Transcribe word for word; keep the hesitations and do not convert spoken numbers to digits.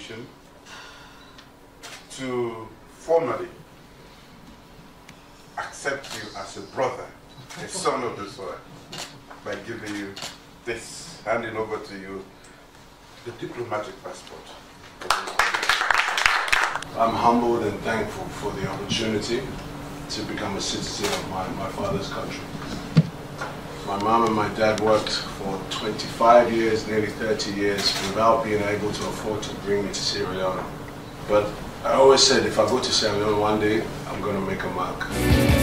nation to formally accept you as a brother, a son of the soil, by giving you this, handing over to you the diplomatic passport. I'm humbled and thankful for the opportunity to become a citizen of my, my father's country. My mom and my dad worked for twenty-five years, nearly thirty years, without being able to afford to bring me to Sierra Leone. But I always said if I go to Sierra Leone one day, I'm going to make a mark.